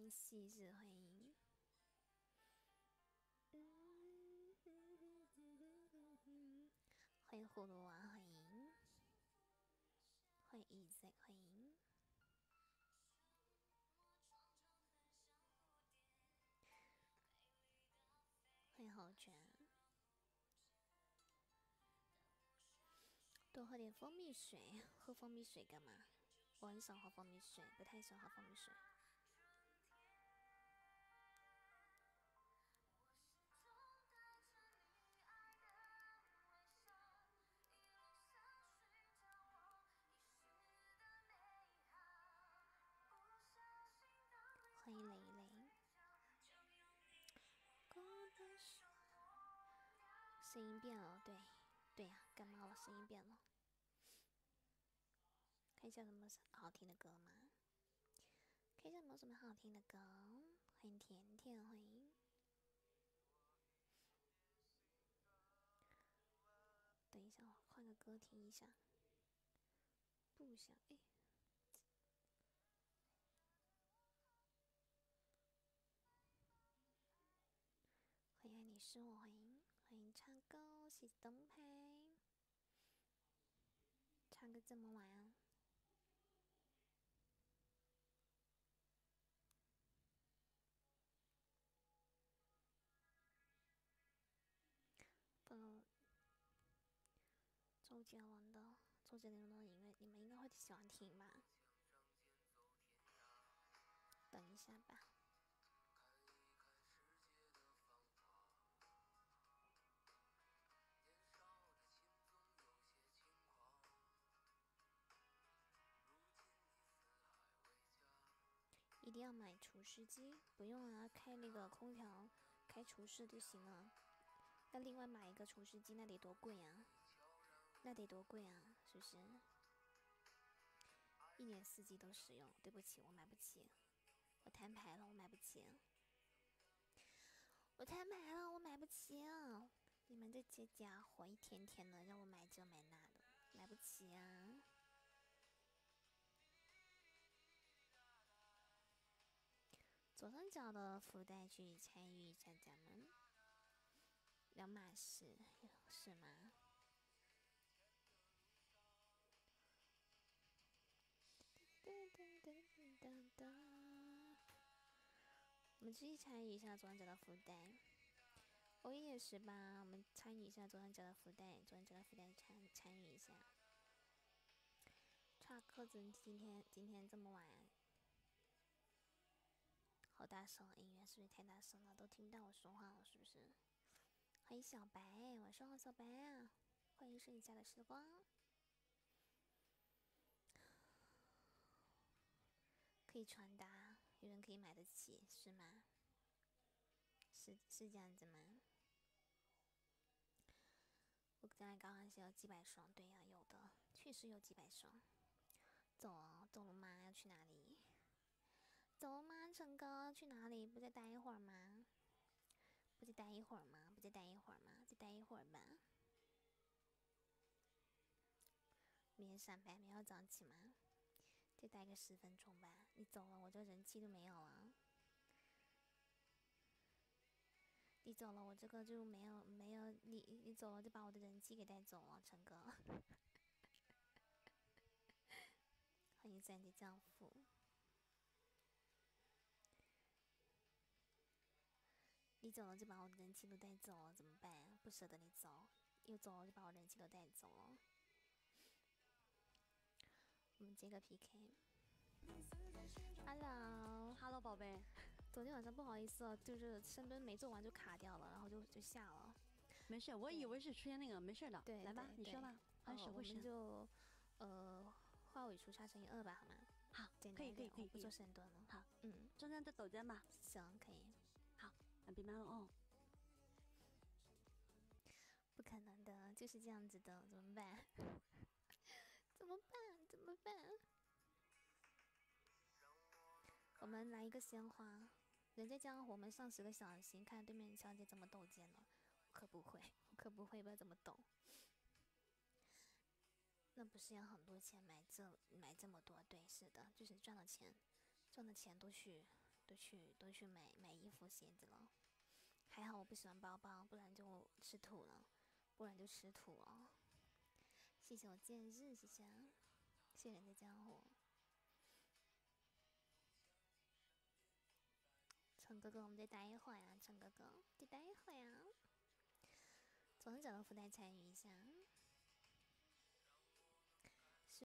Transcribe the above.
迎细致，欢迎。欢迎葫芦娃，欢迎。欢迎 easy， 欢迎。欢迎好卷。多喝点蜂蜜水，喝蜂蜜水干嘛？我很少喝蜂蜜水，不太喜欢喝蜂蜜水。欢迎蕾蕾。声音变了，对，对呀、感冒了，声音变了。看一下有什么好听的歌吗？看一下有没有什么好听的歌。欢迎甜甜，欢迎。等一下，我换个歌听一下。不想哎。欢迎爱你是我，欢迎欢迎唱歌，谢谢灯牌。唱歌这么晚啊？不，周杰伦的音乐，你们应该会喜欢听吧？等一下吧。一定要买除湿机？不用啊，开那个空调，开除湿就行了。要另外买一个除湿机，那得多贵啊！那得多贵啊！是不是？一年四季都使用。对不起，我买不起。我摊牌了，我买不起。我摊牌了，我买不起。你们这些家伙一天天的让我买这买那的，买不起啊！左上角的福袋去参与一下咱们两码事，是吗？我们继续参与一下左上角的福袋。欧耶也是吧？我们参与一下左上角的福袋，左上角的福袋参与一下。差克子今天这么晚，好大声！音乐是不是太大声了？都听不到我说话了，是不是？欢迎小白，晚上好，小白啊！欢迎剩下的时光。可以传达，有人可以买得起，是吗？是这样子吗？我刚才刚刚是有几百双，对呀、有的，确实有几百双。走啊，走了吗？要去哪里？走了吗？陈哥，去哪里？不再待一会儿吗？不再待一会儿吗？不再待一会儿吗？再待一会儿吧。明天上班，明天要早起吗？再待个10分钟吧。你走了，我这人气就没有了。你走了，我这个就没有你走了就把我的人气给带走了，陈哥。欢迎三弟丈夫。你走了就把我的人气都带走了，怎么办？不舍得你走，又走了就把我人气都带走了。我们接个 PK。Hello，Hello， 宝贝。 昨天晚上不好意思哦，就是深蹲没做完就卡掉了，然后就下了。 没事，我以为是出现那个，没事的。 对， 来吧，你说吧。按手我们就化尾除差乘以2吧，好吗？ 好， 可以， 我不做深蹲了。 好，中间再抖肩吧。 行，可以。 好，那别忙了哦。 不可能的，就是这样子的，怎么办？怎么办？我们来一个鲜花，人家江湖，我们上10个小心，看对面小姐怎么抖肩了。我可不会，不知道怎么抖。那不是要很多钱买这么多？对，是的，就是赚的钱都去都去买衣服鞋子了。还好我不喜欢包包，不然就吃土了，谢谢我剑日，谢谢人的江湖。陈哥哥，我们再待一会儿呀，陈哥哥，再待一会儿呀。左上角的福袋参与一下，